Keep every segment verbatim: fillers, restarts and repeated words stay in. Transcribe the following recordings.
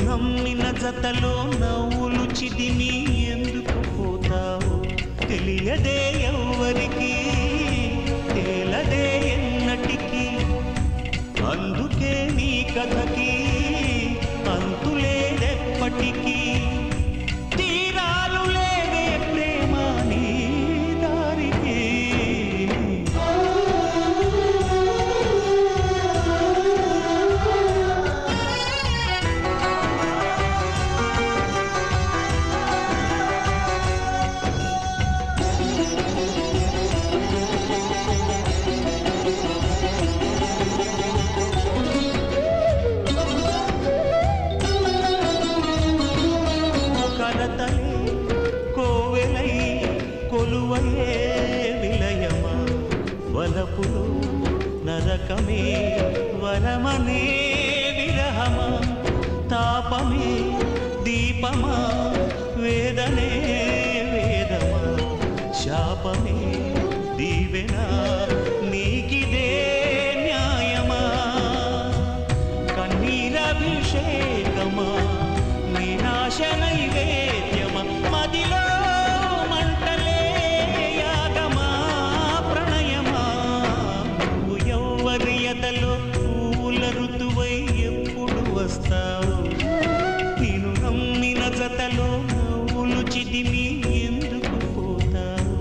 నమ్మిన జతలో నవ్వులు చిదిమి ఎందుకు పోతావు తెలియదే ఎవ్వరికి తేలదే ఎన్నటికి అందుకే నీ కథకి అంతులేదెప్పటికీ తీరాలు లేవే ప్రేమ నీ దారికి వలపులో నరకమే వరమనే విరహమా తాపమే దీపమా వేదనే వేదమా శాపమే దీవెనా నీకిదే న్యాయమా కన్నీరభిషేకమా నీ నాశ నైవేద్యమా మదిలో పూల ఋతువై ఎప్పుడు వస్తావు నేను నమ్మిన జతలో నవ్వులు చిదిమి ఎందుకు పోతావు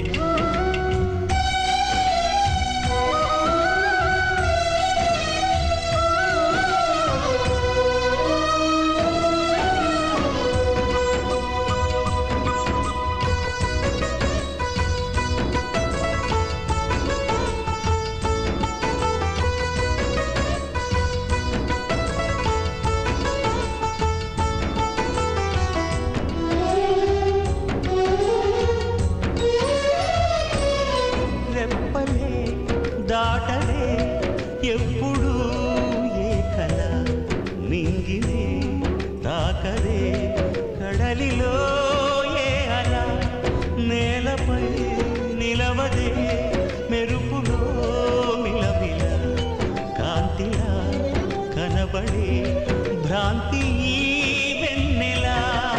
దాటలే ఎప్పుడు ఏ కళ నింగినే తాకదే కడలిలో ఏ అల నేలపై నిలవదే మెరుపులో మిలమిల కాంతిలా కనబడే భ్రాంతి వెన్నెలా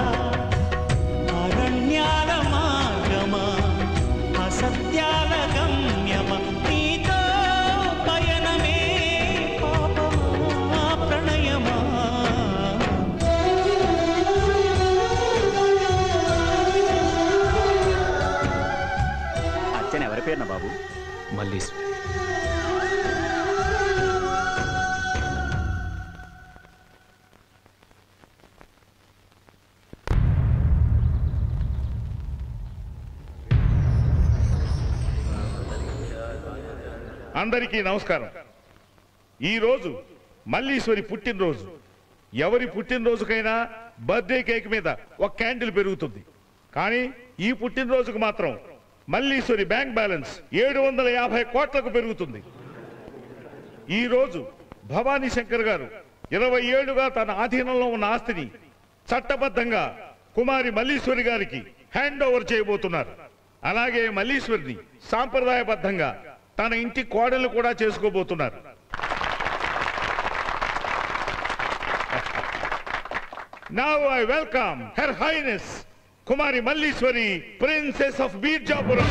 అరణ్యాల మార్గమా అసత్యాల గమ్యమా ఎవరి పేరున బాబు? మల్లీశ్వరి. అందరికీ నమస్కారం. ఈరోజు మల్లీశ్వరి పుట్టినరోజు. ఎవరి పుట్టినరోజుకైనా బర్త్డే కేక్ మీద ఒక క్యాండిల్ పెరుగుతుంది. కానీ ఈ పుట్టినరోజుకు మాత్రం మల్లీశ్వరి బ్యాంక్ బ్యాలెన్స్ ఏడు వందల యాభై కోట్లకు పెరుగుతుంది. ఈరోజు భవానీ శంకర్ గారు ఇరవై ఏళ్లుగా తన ఆధీనంలో ఉన్న ఆస్తిని చట్టబద్ధంగా కుమారి మల్లీశ్వరి గారికి హ్యాండ్ ఓవర్ చేయబోతున్నారు. అలాగే మల్లీశ్వరిని సాంప్రదాయబద్ధంగా తన ఇంటి కోడలు కూడా చేసుకోబోతున్నారు. Now I welcome Her Highness Kumari Mallishwari, Princess of Birjapuram.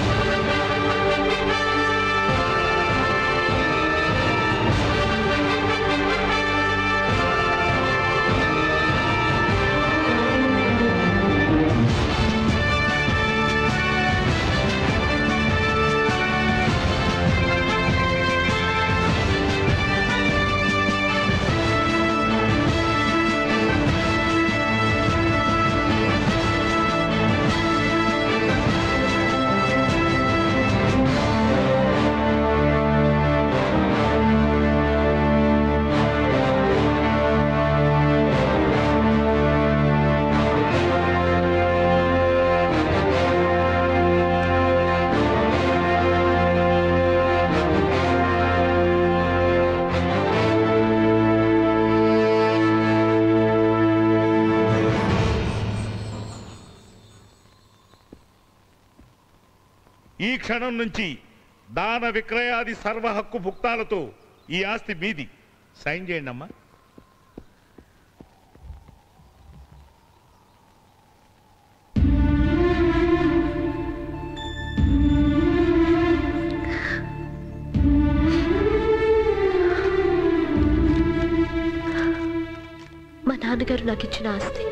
ఈ క్షణం నుంచి దాన విక్రయాది సర్వ హక్కు భుక్తాలతో ఈ ఆస్తి మీది. సైన్ చేయండి అమ్మా. నాన్నగారు నాకు ఇచ్చిన ఆస్తి.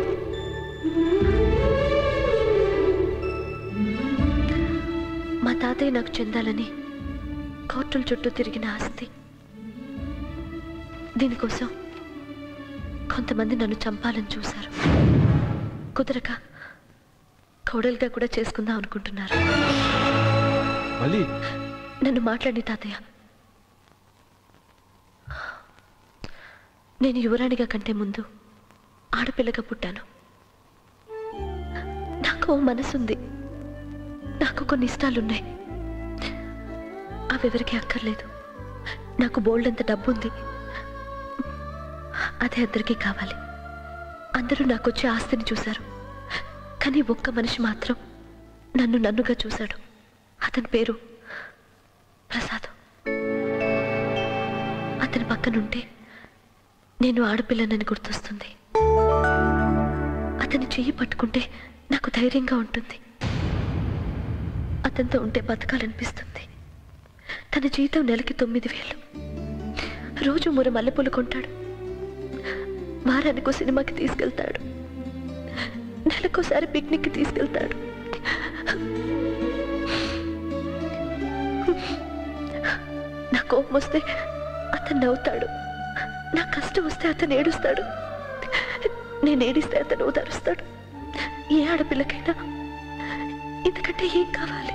మా తాతయ్య నాకు చెందాలని కోర్టుల చుట్టూ తిరిగిన ఆస్తి. దీనికోసం కొంతమంది నన్ను చంపాలని చూశారు. కుదరక కోడలుగా కూడా చేసుకుందాం అనుకుంటున్నారు. మళ్ళీ నన్ను మాట్లాడి తాతయ్య. నేను యువరాణిగా కంటే ముందు ఆడపిల్లగా పుట్టాను. నాకు మనసుంది, నాకు కొన్ని ఇష్టాలున్నాయి. అవెవరికి అక్కర్లేదు. నాకు బోల్డంత డబ్బుంది, అదే అందరికీ కావాలి. అందరూ నాకు వచ్చే ఆస్తిని చూశారు, కానీ ఒక్క మనిషి మాత్రం నన్ను నన్నుగా చూశాడు. అతని పేరు ప్రసాద్. అతని పక్కనుంటే నేను ఆడపిల్లనని గుర్తొస్తుంది. అతని చెయ్యి పట్టుకుంటే నాకు ధైర్యంగా ఉంటుంది. అతనితో ఉంటే బతకాలనిపిస్తుంది. తన జీతం నెలకి తొమ్మిది వేలు. రోజు మూడు మల్లెపూలు కొంటాడు. వారానికో సినిమాకి తీసుకెళ్తాడు. నెలకోసారి పిక్నిక్కి తీసుకెళ్తాడు. నా కోపం వస్తే అతను నవ్వుతాడు. నా కష్టం వస్తే అతను ఏడుస్తాడు. నేను ఏడిస్తే అతను ఓదారుస్తాడు. ఏ ఆడపిల్లకైనా ఇంతకంటే ఏం కావాలి?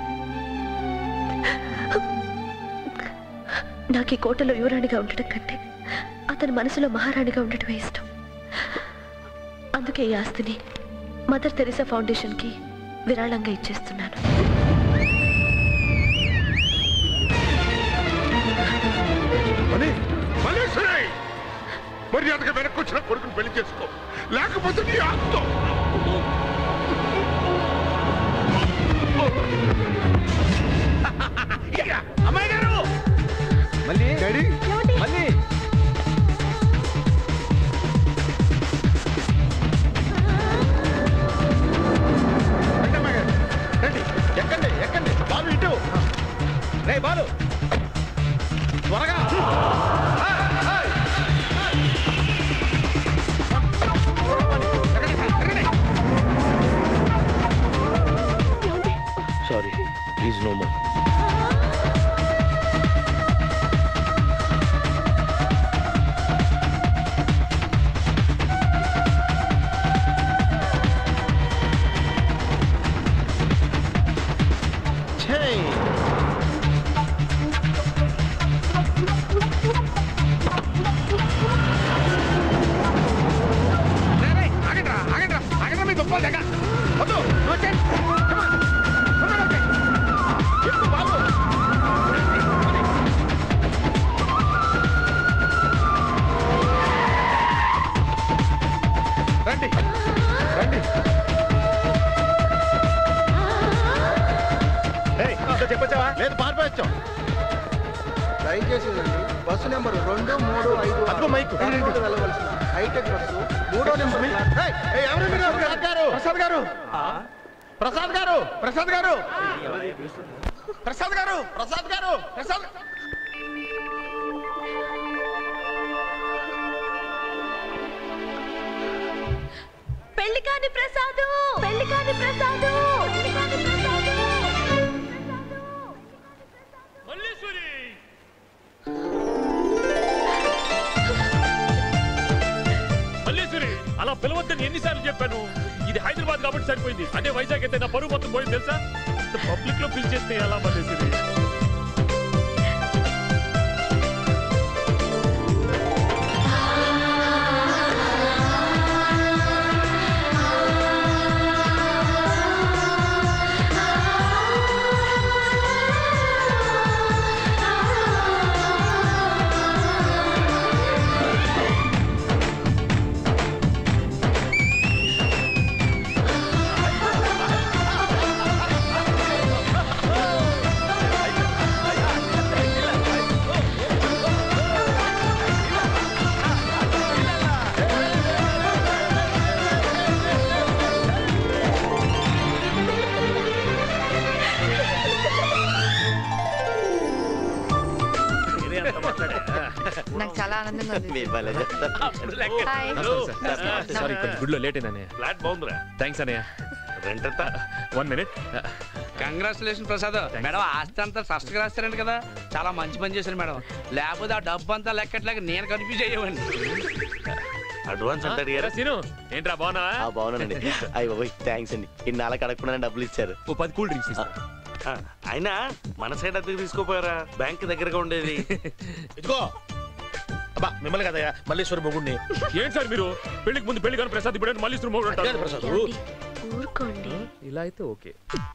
నాకు ఈ కోటలో యువరాణిగా ఉండటం కంటే అతని మనసులో మహారాణిగా ఉండటమే ఇష్టం. అందుకే ఈ ఆస్తిని మదర్ తెరీసా ఫౌండేషన్కి విరాళంగా ఇచ్చేస్తున్నాను. మర్యాదగా వెనక్కి వచ్చిన కొడుకుని పెళ్లి చేసుకో, లేకపోతే నీ ఆస్తో. అమ్మాయి గారు మళ్ళీ మళ్ళీ ఎక్కండి ఎక్కండి బాలు ఇటు రే బాలు త్వరగా. Sorry please no more. చెప్పొచ్చావా? లేదు, పారిపోయొచ్చాం. దయచేసి బస్సు నెంబర్ రెండు మూడు ఐదు అదిగో మైకు. వెళ్ళవలసిన హైటెక్ బస్సు మూడో నెంబర్. ఎవరు మీరు? ప్రసాద్ గారు ప్రసాద్ గారు ప్రసాద్ గారు ప్రసాద్ గారు ప్రసాద్ గారు ప్రసాద్ గారు ప్రసాద్ పెళ్లి కాని ప్రసాదు, పెళ్లి కాని ప్రసాదు, పెళ్లి కాని ప్రసాదు. మల్లీశ్వరి మల్లీశ్వరి అలా పిలవద్దని ఎన్నిసార్లు చెప్పాను. ఇది హైదరాబాద్ కాబట్టి సరిపోయింది. అదే వైజాగ్ అయితే నా పరువు మొత్తం పోయింది తెలుసా. పబ్లిక్ లో పిలిచేస్తే ఎలా మల్లీశ్వరి? ఆనందంగా ఉంది మీ భలే చెప్తారు. హాయ్ సారీ కొంచెం గుడ్లో లేట్ అయిందన్నయ్య. ఫ్లాట్ బాగుందిరా. థ్యాంక్స్ అన్నయ్య. రెంట్ ఎంత? One minute. Congratulation Prasad. Madam ఆస్తి అంతా ఫస్ట్ రాస్తారంట కదా, చాలా మంచి పని చేశారు మేడం. లేకపోతే ఆ డబ్బు అంతా లెక్కట్లేక నేను కన్ఫ్యూజ్ అయ్యేవాడిని. అడ్వాన్స్ అంటే ఎరా సీను ఏంట్రా బాగున్నావా? ఆ, బాగున్నానండి. అయ్యి బాబోయ్ థ్యాంక్స్ అండి. ఇన్నాళ్ళకి అడగకుండా డబ్బులు ఇచ్చారు. ఓ పది కూల్ డ్రింక్స్ ఇస్తా. అయినా మన సైడ్ అద్దెకి తీసుకోపోయారా? బ్యాంక్ దగ్గరగా ఉండేది. ఇదిగో అబ్బా మిమ్మల్ని కదయ్యా మల్లేశ్వరి మొగుడిని. ఏంటి సార్ మీరు పెళ్లికి ముందు పెళ్లి కానీ ప్రసాద్ ఇప్పుడు మళ్ళీ ఇస్తున్న మూడు అంటారు. ప్రసాద్ ఏమండి? ఊరుకోండి. ఇలా అయితే ఓకే.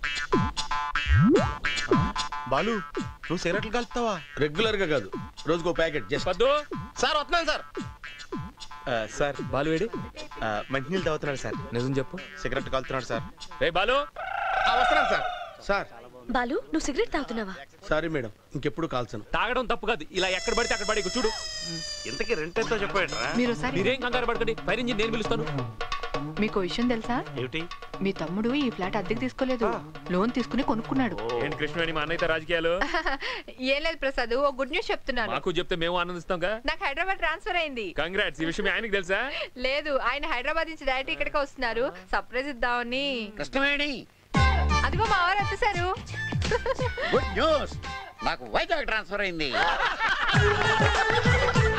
బాలు నువ్వు సిగరెట్లు కలుపుతావా? రెగ్యులర్ గా కాదు, రోజుకో ప్యాకెట్. జస్ట్ పద్దు సార్ వస్తున్నాను సార్. సార్ బాలు వేడి మంచినీళ్ళు తాగుతున్నాడు సార్. నిజం చెప్పు. సిగరెట్ కలుపుతున్నాడు సార్. రే బాలు వస్తున్నాను సార్. సార్ బాలు నువ్వు సిగరెట్ తాగుతున్నావా? సారీ మేడం, ఇంకెప్పుడు కాల్చను. తాగడం తప్పు కాదు, ఇలా ఎక్కడ పడితే అక్కడ పడి చూడు. ఇంతకీ రెంట్ ఎంతో చెప్పాడరా? మీరు ఒకసారి మీరేం కంగారు పడకండి, ఫైర్ ఇంజిన్ నేను పిలుస్తాను. మీకు విషయం తెలుసా? ఏమిటి? మీ తమ్ముడు ఈ ఫ్లాట్ అద్దెకి తీసుకోలేదు, లోన్ తీసుకుని కొనుక్కున్నాడు. ఏంటి కృష్ణవేణి మా అన్నయ్యతో రాజకీయాలు? ఏం లేదు ప్రసాద్, ఓ గుడ్ న్యూస్ చెప్తున్నాను. మాకు చెప్తే మేము ఆనందిస్తాంగా. నాకు హైదరాబాద్ ట్రాన్స్ఫర్ అయింది. కంగ్రాట్స్. ఈ విషయం ఆయనకి తెలుసా? లేదు, ఆయన హైదరాబాద్ నుంచి డైరెక్ట్ ఇక్కడికి వస్తున్నారు. సర్ప్రైజ్ ఇద్దామని. కృష్ణవేణి అదిగో మా వారు వచ్చేసారు. గుడ్ న్యూస్, నాకు వైజాగ్ ట్రాన్స్ఫర్ అయింది.